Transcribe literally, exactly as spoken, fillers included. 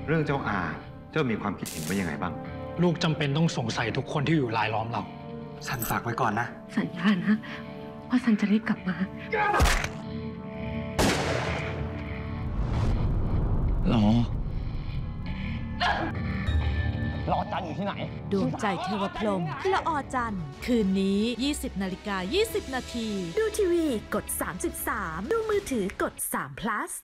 เรื่องเจ้าอาเจ้ามีความคิดเห็นว่ายังไงบ้างลูกจำเป็นต้องสงสัยทุกคนที่อยู่รายล้อมเราสันฝากไว้ก่อนนะสัญญานะว่าสันจะรีบกลับมาหรอละออจันอยู่ที่ไหนดวงใจเทวพรหมละออจันคืนนี้ ยี่สิบนาฬิกายี่สิบนาทีดูทีวีกดสามสิบสามดูมือถือกดสาม plus